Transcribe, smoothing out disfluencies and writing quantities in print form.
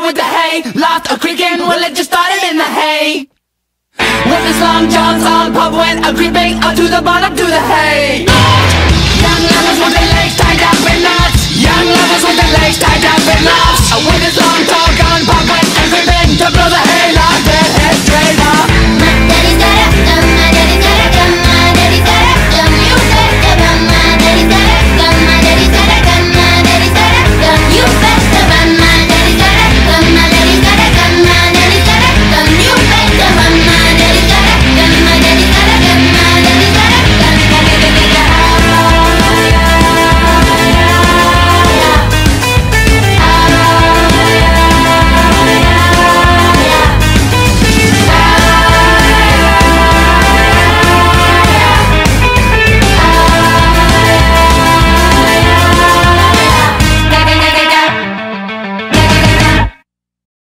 with the hay. Lost a creaking, well it just started in the hay. With his long johns on, pub went a creeping up to the bottom to the hay. Young lovers with their legs tied up in knots. Young lovers with their legs tied up in